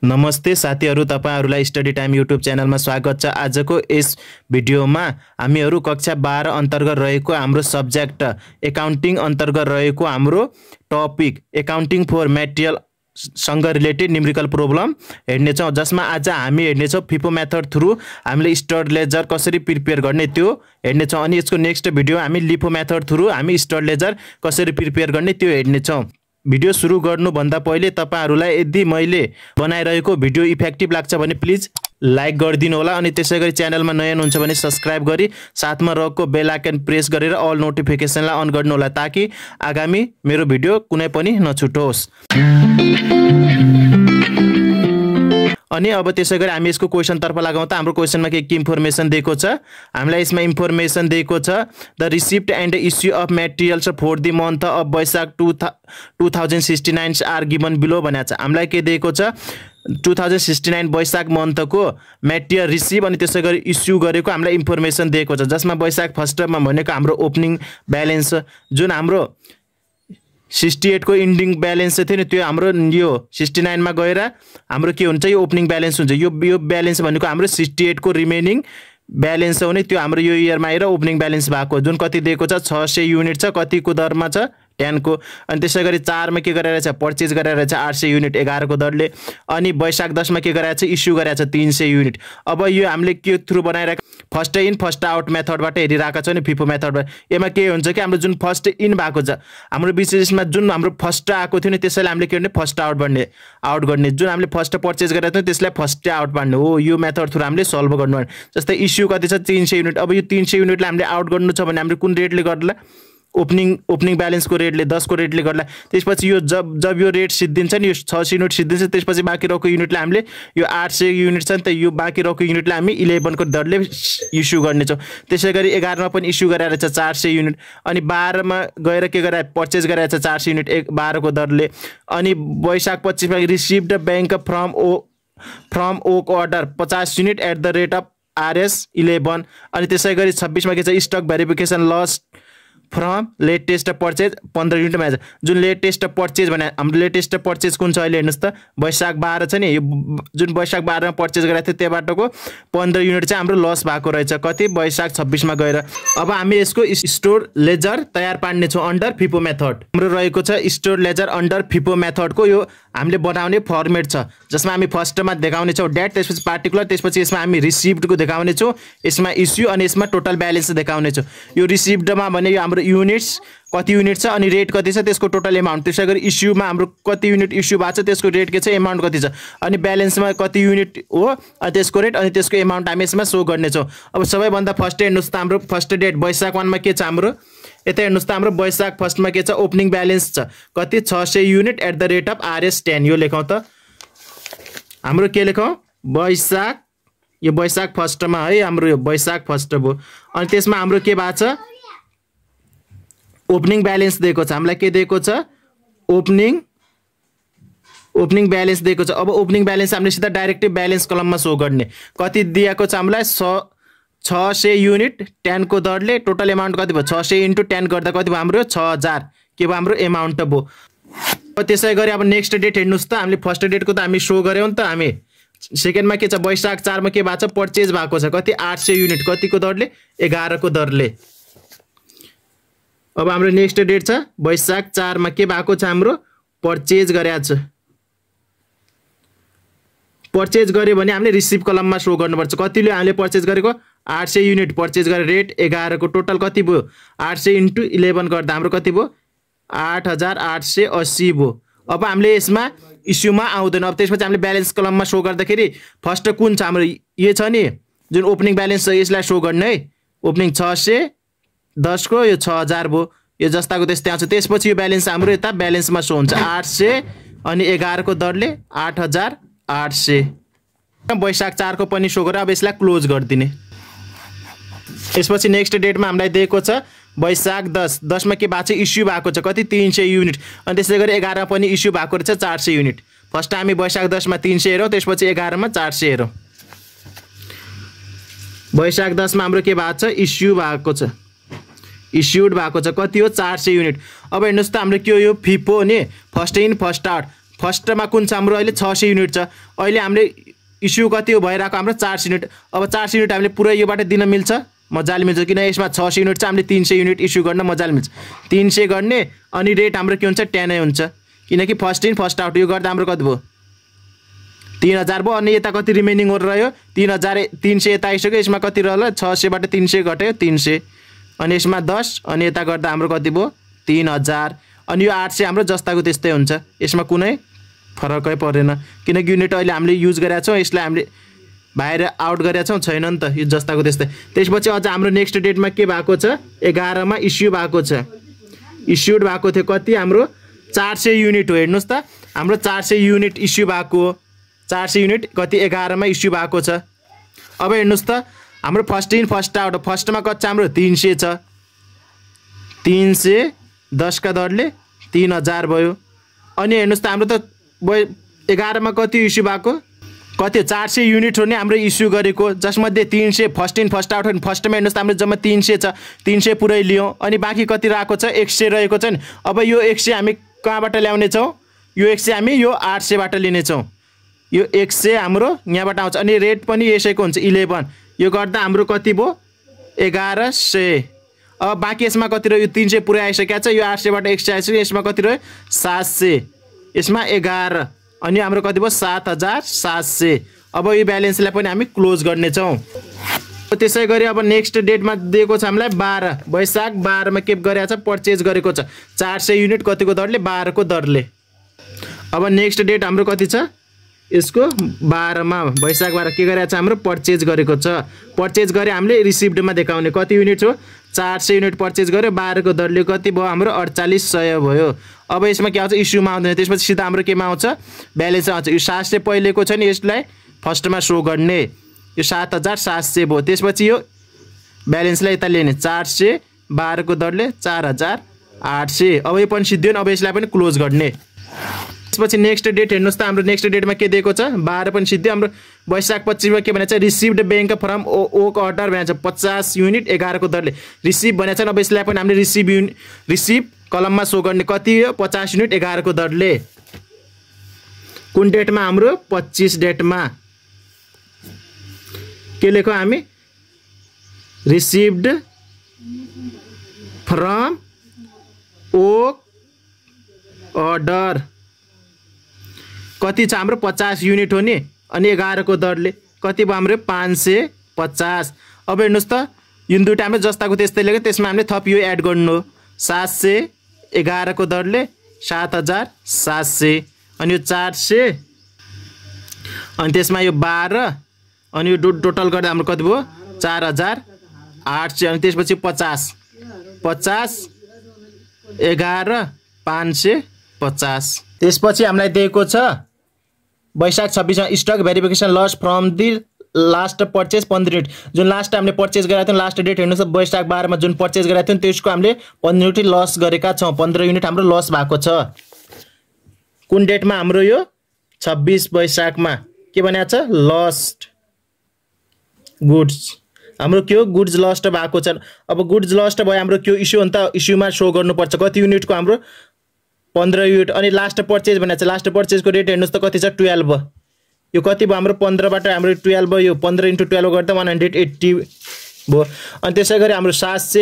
नमस्ते साथीहरु, तपाईहरुलाई स्टडी टाइम युट्युब च्यानलमा स्वागत छ। आजको यस भिडियोमा हामीहरु कक्षा 12 अन्तर्गत रहेको हाम्रो सब्जेक्ट एकाउन्टिङ अन्तर्गत रहेको हाम्रो टपिक एकाउन्टिङ फर मटेरियल सँग रिलेटेड न्यूमेरिकल प्रब्लम हेर्नेछौं, जसमा आज हामी हेर्नेछौं फिफो मेथड थ्रु हामीले स्टोर लेजर कसरी प्रिपेयर गर्ने त्यो हेर्नेछौं। अनि यसको नेक्स्ट भिडियो हामी लिफो मेथड थ्रु हामी स्टोर लेजर कसरी प्रिपेयर गर्ने त्यो हेर्नेछौं। भिडियो सुरु गर्नु भन्दा पहिले तपाईहरुलाई यदि मैले बनाइरहेको भिडियो इफेक्टिभ लाग्छ भने प्लिज लाइक गरिदिनु होला, अनि त्यसैगरी च्यानलमा नयाँ हुनुहुन्छ भने सब्स्क्राइब गरी साथमा रहेको बेल आइकन प्रेस गरेर अल नोटिफिकेसनलाई अन गर्नु होला, ताकि आगामी मेरो भिडियो कुनै पनि नछुटोस्। अनि अब त्यसैगरी हामी यसको क्वेशन तर्फ लगाउँ त हाम्रो क्वेशनमा के इन्फर्मेसन दिएको छ। हामीलाई यसमा इन्फर्मेसन दिएको छ the receipt and issue of materials for the month of Baishakh 2069 are given below भनेको छ। हामीलाई के दिएको छ 2069 वैशाख मन्थको मटेरियल रिसिभ अनि त्यसैगरी इस्यु गरेको हामीलाई इन्फर्मेसन दिएको छ, जसमा वैशाख फर्स्टमा भनेको हाम्रो ओपनिङ ब्यालेन्स जुन हाम्रो 68 को इन्डिङ ब्यालेन्स थियो नि, त्यो हाम्रो यो 69 मा गएर हाम्रो के हुन्छ यो ओपनिङ ब्यालेन्स हुन्छ। यो ब्यालेन्स भनेको हाम्रो 68 को रिमेनिङ ब्यालेन्स हो नि, त्यो हाम्रो यो इयरमा आएर ओपनिङ ब्यालेन्स भएको जुन कति दिएको छ 600 युनिट छ, कतिको दरमा छ 10 को। अनि त्यसैगरी 4 मा के गरेछ पर्चेज गरेछ 800 युनिट 11 को दरले। अनि वैशाख 10 मा के गरेछ इस्यु गरेछ 300 युनिट। अब यो हामीले के थ्रु बनाइराख फर्स्ट इन फर्स्ट आउट मेथडबाट हेरिराका छ नि फिफो मेथडबाट। यसमा के हुन्छ कि हाम्रो जुन फर्स्ट इन भएको छ हाम्रो विशेषमा जुन हाम्रो फर्स्ट आएको थियो नि त्यसैले हामीले के गर्ने फर्स्ट आउट गर्ने, जुन हामीले फर्स्ट पर्चेज गरेको थियो त्यसलाई फर्स्ट आउट बाड्ने हो। यो मेथड थ्रु हामीले सल्भ गर्नु पर्ने। जस्तै इस्यु कति छ 300 युनिट। अब यो 300 युनिटलाई हामीले आउट गर्नु छ भने हामीले कुन रेटले गर्ला ओपनिङ ब्यालेन्स को रेटले 10 को रेटले गर्ला। त्यसपछि यो जब यो रेट सिद्धिन्छ नि, यो 600 युनिट सिद्धिन्छ, त्यसपछि बाँकी रहेको युनिटलाई हामीले यो 800 युनिट छ नि त, यो बाँकी रहेको युनिटलाई हामी 11 को दरले इस्यु गर्नेछौँ। त्यसैगरी 11 मा पनि इस्यु गरेर छ 400 युनिट। अनि 12 मा गएर के गरे पर्चेज गरेर छ 400 युनिट 12 को दरले। अनि वैशाख 25 मा received back from work order 50 unit at the rate of RS 11। अनि त्यसैगरी 26 मा के छ stock verification loss from latest purchase 15 unit मा। जुन लेटेस्ट पर्चेज भने हाम्रो लेटेस्ट पर्चेज कुन छ अहिले हेर्नुस् त वैशाख 12 छ नि, यो जुन वैशाख 12 मा पर्चेज गरेको थियो त्यहाँबाटको 15 युनिट चाहिँ हाम्रो लस भएको रहेछ कति वैशाख 26 मा गएर। अब हामी यसको स्टोर लेजर तयार पार्ने छौं अन्डर फिफो मेथड। हाम्रो रहेको छ स्टोर लेजर अन्डर फिफो मेथडको यो हामीले बनाउने फर्मेट छ, जसमा हामी फर्स्टमा देखाउने छौं डेट, त्यसपछि पार्टिकुलर, त्यसपछि यसमा हामी रिसिभ्ड को देखाउने छौं, यसमा इस्यु अनि यसमा टोटल ब्यालेन्स देखाउने छौं। यो रिसिभ्डमा भने यो हाम्रो युनिट्स कति युनिट छ अनि रेट कति छ त्यसको टोटल एमाउन्ट। त्यसैगरी इस्युमा हाम्रो कति युनिट इस्यु भएको छ त्यसको रेट के छ एमाउन्ट कति छ, अनि ब्यालेन्समा कति युनिट हो अनि त्यसको रेट अनि त्यसको एमाउन्ट हामी यसमा शो गर्ने छौं। अब सबैभन्दा फर्स्ट हेर्नुस् त हाम्रो फर्स्ट डेट वैशाख 1 मा के छ हाम्रो यता हेर्नुस् त हाम्रो वैशाख फर्स्ट मा के छ ओपनिङ ब्यालेन्स छ कति 600 unit at the rate of RS 10। यो लेखौं त हाम्रो के लेखौं वैशाख, यो वैशाख फर्स्ट मा है हाम्रो यो वैशाख फर्स्ट हो। अनि त्यसमा हाम्रो के भएको छ ओपनिङ ब्यालेन्स दिएको छ, हामीलाई के दिएको छ ओपनिङ ब्यालेन्स दिएको छ। अब ओपनिङ ब्यालेन्स हामीले सिधा डाइरेक्टिभ ब्यालेन्स कलममा शो गर्ने। कति दिएको छ हामीलाई 600 युनिट 10 को दरले। टोटल एमाउन्ट कति भयो 600 × 10 गर्दा कति भयो हाम्रो 6000 के भयो हाम्रो एमाउन्ट भयो। अब त्यसैगरी अब नेक्स्ट डेट हेर्नुस् त हामीले फर्स्ट डेटको त हामी शो गर्यौं नि त, हामी सेकेन्डमा के छ वैशाख 4 मा के भएको छ पर्चेज भएको छ कति 800 युनिट कतिको दरले 11 को दरले। अब हाम्रो नेक्स्ट डेट छ वैशाख 4 मा के भएको छ हाम्रो पर्चेज गरेको छ। पर्चेज गर्यो भने हामीले रिसिभ कलममा शो गर्नुपर्छ। कतिले हामीले पर्चेज गरेको 800 युनिट पर्चेज गरे रेट 11 को टोटल कति भयो 800 × 11 गर्दा हाम्रो कति भयो 8880 भयो। अब हामीले यसमा इस्युमा आउँदैन। अब त्यसपछि हामीले ब्यालेन्स कलममा शो गर्दाखेरि फर्स्ट कुन छ हाम्रो यो छ नि जुन ओपनिङ ब्यालेन्स छ यसलाई शो गर्ने है। ओपनिङ 610 को यो 6000 भयो, यो जस्ताको त्यस्तै आउँछ। त्यसपछि यो ब्यालेन्स हाम्रो यता ब्यालेन्समा शो हुन्छ 800 अनि 11 को दरले 8800। वैशाख 4 को पनि शो गरेर अब यसलाई क्लोज गरिदिने। यसपछि नेक्स्ट डेटमा हामीलाई दिएको छ वैशाख 10 मा के भएको छ इस्यु भएको छ कति 300 युनिट। अनि त्यसैगरी 11 पनि इस्यु भएको रहेछ 400 युनिट। फर्स्ट हामी वैशाख 10 मा 300 हेरौँ, त्यसपछि 11 मा 400 हेरौँ। वैशाख 10 मा हाम्रो के भएको छ इस्यु भएको छ इस्युड भएको छ कति हो 400 युनिट। अब हेर्नुस् त हाम्रो के हो यो फिफो नि फर्स्ट इन फर्स्ट आउट फर्स्टमा कुन छ हाम्रो अहिले 600 युनिट छ। अहिले हामीले इस्यु कति हो भइरहेको हाम्रो 400 युनिट। अब 400 युनिट हामीले पुरै योबाट दिन मिल्छ, मजाले मिल्छ, किन यसमा 600 युनिट छ, हामीले 300 युनिट इस्यु गर्न मजाले मिल्छ। 300 गर्ने अनि रेट हाम्रो के हुन्छ 10 नै हुन्छ, किनकि फर्स्ट इन फर्स्ट आउट यो गर्दा हाम्रो कति भयो 3000 भयो। अनि यता कति रिमेनिङ रह्यो 3000, यता आइसक्यो, यसमा कति रहला 600 बाट 300 घट्यो 300, अनि यसमा 10, अनि यता गर्दा हाम्रो कति भयो 3000। अनि यो 800 हाम्रो जस्ताको त्यस्तै हुन्छ, यसमा कुनै फरकै परेन, किनकि युनिट अहिले हामीले युज गरेका छौँ, यसलाई हामीले बाहिर आउट गरेका छौँ, छैन नि त, यो जस्ताको त्यस्तै। त्यसपछि अझ हाम्रो नेक्स्ट डेटमा के भएको छ 11 मा इस्यु भएको छ। इस्युड भएको थियो कति हाम्रो 400 युनिट हो, हेर्नुहोस् त हाम्रो 400 युनिट इस्यु भएको, 400 युनिट कति 11 मा इस्यु भएको छ। अब हेर्नुहोस् त हाम्रो फर्स्ट इन फर्स्ट आउट, फर्स्टमा कति छ हाम्रो 300 छ, 310 का दरले 3000 भयो। अनि हेर्नुहोस् त हाम्रो त 11 मा कति इस्यु भएको कति 400 युनिट हो नि हाम्रो इस्यु गरेको, जसमध्ये 300 फर्स्ट इन फर्स्ट आउट हो। फर्स्टमा हेर्नुहोस् त हाम्रो जम्मा 300 छ, 300 पुरै लियौँ, अनि बाँकी कति रहेको छ 100 रहेको छ नि। अब यो 100 हामी कहाँबाट ल्याउने छौँ, यो 100 हामी यो 800 बाट लिनेछौँ, यो 100 हाम्रो यहाँबाट आउँछ, अनि रेट पनि यसैको हुन्छ 11, यो गर्दा हाम्रो कति भयो 1100। अब बाँकी यसमा कति रह्यो, यो 300 पुरै आइसकेको छ, यो 800 बाट 100 आइसक्यो, यसमा कति रह्यो 700, यसमा 11, अनि हाम्रो कति भयो 7700। अब यो ब्यालेन्सलाई पनि हामी क्लोज गर्नेछौँ। त्यसै गरी अब नेक्स्ट डेटमा दिएको छ हामीलाई 12 वैशाख 12 मा के गरेको छ पर्चेज गरेको छ 400 युनिट कतिको दरले 12 को दरले। अब नेक्स्ट डेट हाम्रो कति छ यसको 12 मा वैशाख 12 के गरेको छ हाम्रो पर्चेज गरेको छ। पर्चेज गरे हामीले रिसिभ्डमा देखाउने कति युनिट हो 400 युनिट पर्चेज गर्यो 12 को दरले कति भयो हाम्रो 4800 भयो। अब यसमा के आउँछ इस्युमा आउँदैन, त्यसपछि सिधा हाम्रो केमा आउँछ ब्यालेन्स आउँछ। यो 700 पहिलेको छ नि यसलाई फर्स्टमा शो गर्ने, यो 7700 भयो। त्यसपछि यो ब्यालेन्सलाई यता लिने 400 12 को दरले 4800। अब यो पनि सिद्धियो, अब यसलाई पनि क्लोज गर्ने। त्यसपछि नेक्स्ट डेट हेर्नुहोस् त हाम्रो नेक्स्ट डेटमा के दिएको छ 12 पनि सिद्धियो। हाम्रो वैशाख 25 मा के भनेको छ received back from work order भनेको छ 50 युनिट 11 को दरले रिसिभ भनेको छ। अब यसलाई पनि हामीले रिसिभ कलममा शो गर्ने कति हो 50 युनिट 11 को दरले। कुन डेटमा हाम्रो 25 डेटमा के लेखो हामी रिसिभ्ड फ्रम ओक अर्डर कति छ हाम्रो 50 युनिट हो नि, अनि 11 को दरले कति भयो हाम्रो 550। अब हेर्नुहोस् त यो दुईटा हामीले जस्ताको त्यस्तै लेख्यो, त्यसमा हामीले थप यो एड गर्नु 711 को दरले 7700, अनि यो 400 अनि त्यसमा यो 12 अनि यो टोटल गर्दा हाम्रो कति भयो 4800। अनि त्यसपछि 50 11 550। त्यसपछि हामीलाई दिएको छ वैशाख 26 मा stock verification loss from the last purchase 15 unit. जुन लास्ट हामीले पर्चेज गरेका थियौँ लास्ट डेट हेर्नुहोस् वैशाख 12 मा जुन पर्चेज गरेका थियौँ त्यसको हामीले 15 युनिट लस गरेका छौँ, 15 युनिट हाम्रो लस भएको छ। कुन डेटमा हाम्रो यो 26 वैशाखमा के भनेको छ लस्ट गुड्स हाम्रो के हो गुड्स लस्ट भएको छ। अब गुड्स लस्ट भयो हाम्रो के इस्यु अन्त इस्युमा शो गर्नुपर्छ कति युनिटको हाम्रो 15 युनिट। अनि लास्ट पर्चेज भनेको छ लास्ट पर्चेजको रेट हेर्नुहोस् त कति छ 12, यो कति भयो हाम्रो 15 बाट हाम्रो 12 भयो, यो 15 × 12 गर्दा 180 भयो। अनि त्यसै गरी हाम्रो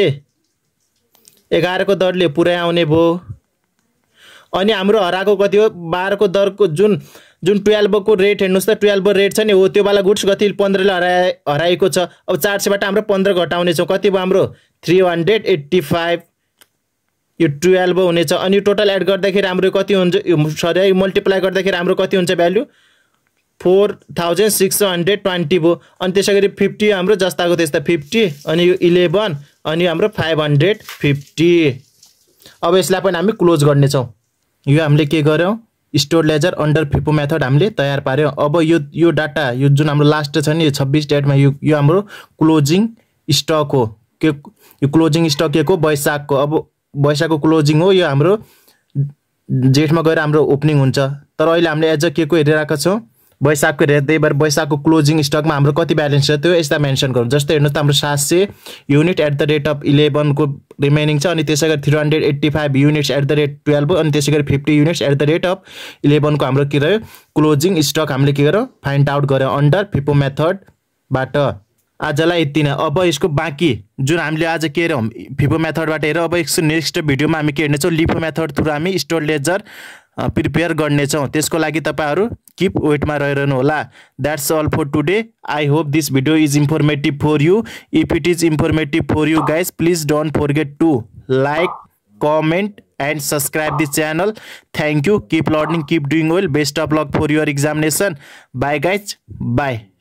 711 को दरले पुरै आउने भयो। अनि हाम्रो हराएको कति हो 12 को दरको जुन 12 को रेट हेर्नुहोस् त 12 रेट छ नि हो त्यो वाला गुड्स कति 15 ले हराएको छ। अब 400 बाट हाम्रो 15 घटाउने छौँ कति भयो हाम्रो 385, यो 12 हुनेछ। अनि टोटल एड गर्दाखेरि हाम्रो कति हुन्छ सरी मल्टिप्लाई गर्दाखेरि हाम्रो कति हुन्छ भ्यालु 4620 भयो। अनि त्यसै गरी 50 हाम्रो जस्ताको त्यस्ता 50, अनि यो 11 अनि हाम्रो 550। अब यसलाई पनि हामी क्लोज गर्नेछौँ। यो हामीले के गर्यौँ store ledger under FIFO method हामीले तयार पार्यौँ। अब यो डाटा यो जुन हाम्रो लास्ट छ नि 26 डेटमा यो हाम्रो क्लोजिङ स्टक हो के यो क्लोजिङ स्टक के को वैशाखको। अब वैशाखको क्लोजिङ हो, यो हाम्रो जेठमा गएर हाम्रो ओपनिङ हुन्छ। तर अहिले हामीले एज के को हेरिरहेका छौँ वैशाखको हेर्दै बार वैशाखको क्लोजिङ स्टकमा हाम्रो कति ब्यालेन्स छ त्यो यस्ता मेन्सन गरौँ। जस्तै हेर्नुहोस् त हाम्रो 700 unit at the rate of 11 को रिमेनिङ छ अनि त्यसै गरी 385 युनिट्स एट द रेट 12 अनि त्यसै गरी 50 units at the rate of 11 को हाम्रो के रह्यो क्लोजिङ स्टक हामीले के गर्यौं फाइन्ड आउट गर्यौं अन्डर फिफो मेथडबाट। आजलाई यति नै। अब यसको बाँकी जुन हामीले आज के हेरौँ फिफो मेथडबाट हेरौँ, अब यसको नेक्स्ट भिडियोमा हामी के हेर्नेछौँ लिफो मेथड थ्रु हामी स्टोर लेजर प्रिपेयर गर्नेछौँ। त्यसको लागि तपाईहरु किप वेटमा रहिरहनु होला। That's all for today. I hope this video is informative for you. If it is informative for you guys please don't forget to like, comment and subscribe this channel. Thank you. Keep learning, keep doing well. Best of luck for your examination. Bye guys. Bye.